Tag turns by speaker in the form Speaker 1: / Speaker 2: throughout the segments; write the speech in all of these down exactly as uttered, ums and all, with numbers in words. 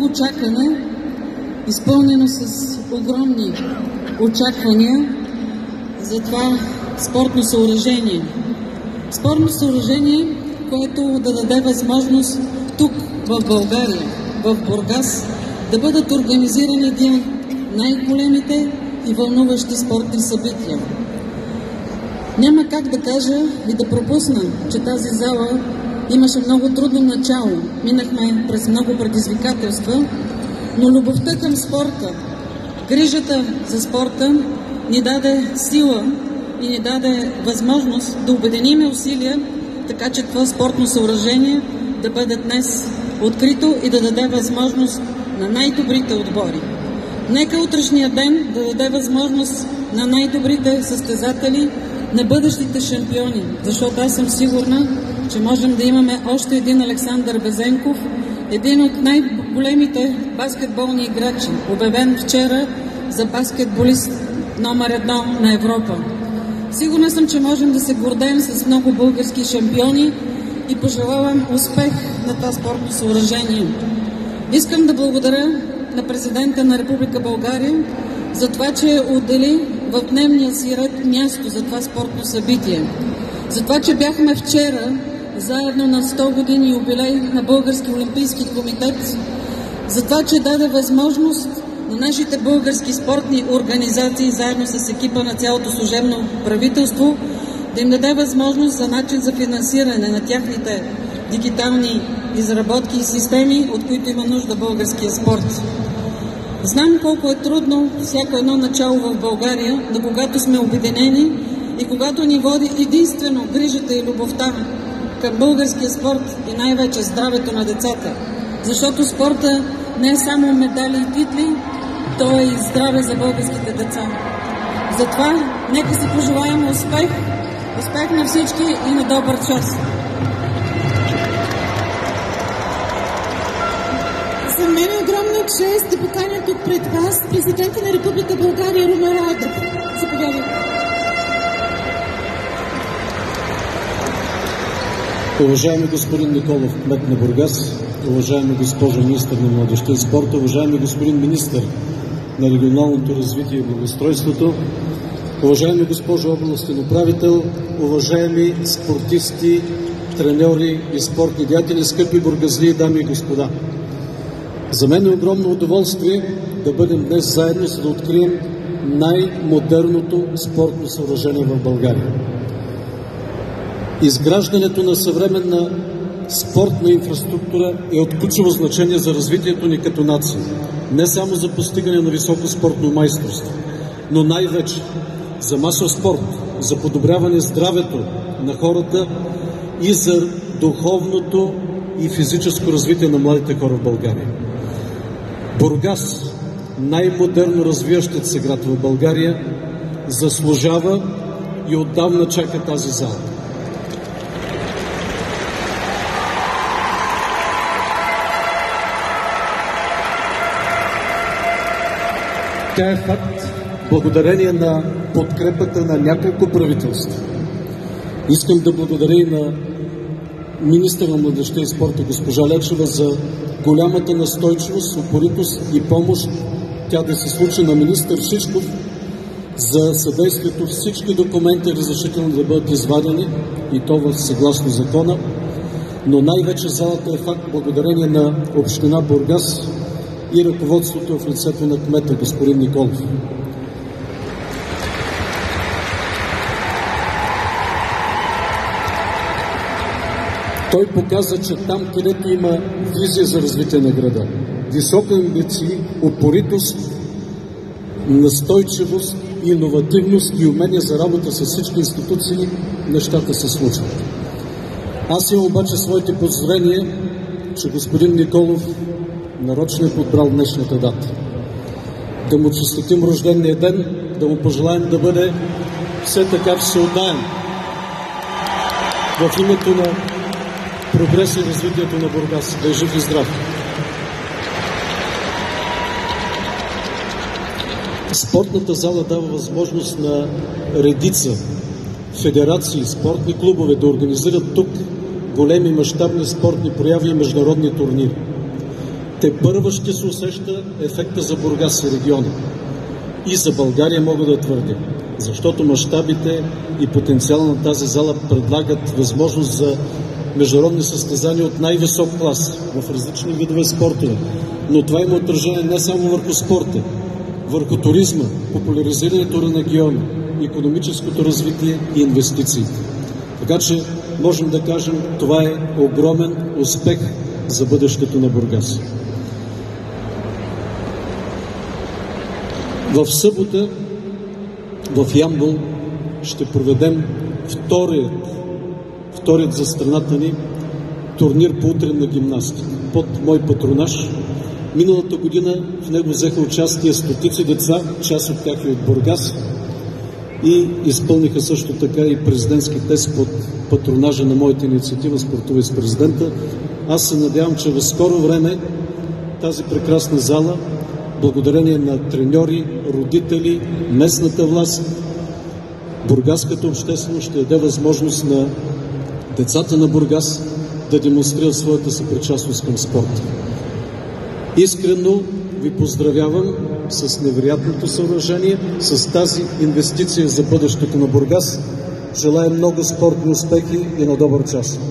Speaker 1: очакване, изпълнено с огромни очаквания за това спортно съоръжение. Спортно съоръжение, което да даде възможност тук, в България, в Бургас, да бъдат организирани един от най-големите и вълнуващи спортни събития. Няма как да кажа и да пропусна, че тази зала имаше много трудно начало. Минахме през много предизвикателства, но любовта към спорта, грижата за спорта ни даде сила и ни даде възможност да обединиме усилия, така че това спортно съоръжение да бъде днес открито и да даде възможност на най-добрите отбори. Нека утрешния ден да даде възможност на най-добрите състезатели, на бъдещите шампиони, защото аз съм сигурна, че можем да имаме още един Александър Безенков, един от най-големите баскетболни играчи, обявен вчера за баскетболист номер едно на Европа. Сигурна съм, че можем да се гордеем с много български шампиони и пожелавам успех на това спортно съоръжение. Искам да благодаря на президента на Република България за това, че отдели в дневния си ред място за това спортно събитие. За това, че бяхме вчера заедно на сто години юбилей на Български олимпийски комитет. За това, че даде възможност на нашите български спортни организации, заедно с екипа на цялото служебно правителство, да им даде възможност за начин за финансиране на тяхните дигитални изработки и системи, от които има нужда българския спорт. Знам колко е трудно всяко едно начало в България, но когато сме обединени и когато ни води единствено грижата и любовта към българския спорт и най-вече здравето на децата. Защото спорта не е само медали и титли, то е и здраве за българските деца. Затова нека си пожелаем успех, успех на всички и на добър час.
Speaker 2: За мен е огромна чест да поканя тук пред вас президента на Република България Румен Радев. Заповядайте.
Speaker 3: Уважаеми господин Николов, кмет на Бургас, уважаеми госпожо министър на младежта и спорта, уважаеми господин министър на регионалното развитие и благоустройството, уважаеми госпожо областен управител, уважаеми спортисти, треньори и спортни деятели, скъпи бургазлии, дами и господа. За мен е огромно удоволствие да бъдем днес заедно, за да открием най-модерното спортно съоръжение в България. Изграждането на съвременна спортна инфраструктура е от ключово значение за развитието ни като нация. Не само за постигане на високо спортно майсторство, но най-вече за масов спорт, за подобряване здравето на хората и за духовното и физическо развитие на младите хора в България. Бургас, най-модерно развиващият се град в България, заслужава и отдавна чака тази зала. Тя е факт благодарение на подкрепата на няколко правителства. Искам да благодаря и на министър на младежта и спорта госпожа Лечева за голямата настойчивост, упоритост и помощ тя да се случи, на министър Шишков за съдействието всички документи разрешителни да бъдат извадени и то в съгласно закона, но най-вече залата е факт благодарение на община Бургас и ръководството в лицето на кмета господин Николов. Той показа, че там, където има визия за развитие на града, висока амбиции, упоритост, настойчивост, иновативност и умения за работа с всички институции, нещата се случват. Аз имам обаче своите поздравления, че господин Николов нарочно е подбрал днешната дата. Да му честитим рождения ден, да му пожелаем да бъде все така всеотдаен в името на прогрес и развитието на Бургас. Да е жив и здрав! Спортната зала дава възможност на редица федерации, спортни клубове да организират тук големи мащабни спортни прояви и международни турнири. те първа ще се усеща ефекта за Бургас и региона. И за България мога да твърдя, защото мащабите и потенциал на тази зала предлагат възможност за международни състезания от най-висок клас в различни видове спортове. Но това има отражение не само върху спорта, върху туризма, популяризирането на региона, икономическото развитие и инвестициите. Така че можем да кажем, това е огромен успех за бъдещето на Бургас. В събота в Ямбол ще проведем вторият, вторият за страната ни турнир по утренна гимнастика под мой патронаж. Миналата година в него взеха участие стотици деца, част от тях и от Бургас, и изпълниха също така и президентски тест под патронажа на моята инициатива "Спортувай с президента". Аз се надявам, че в скоро време тази прекрасна зала, благодарение на треньори, родители, местната власт, бургаската общественост, ще даде възможност на децата на Бургас да демонстрират своята съпричастност към спорта. Искрено ви поздравявам с невероятното съоръжение, с тази инвестиция за бъдещето на Бургас. Желая много спортни успехи и на добър час!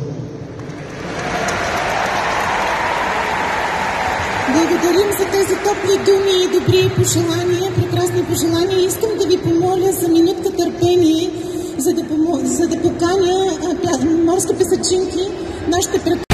Speaker 2: Благодарим за тези топли думи и добри пожелания, прекрасни пожелания. Искам да ви помоля за минутка търпение, за да, помо... за да поканя а, морски песачинки, нашите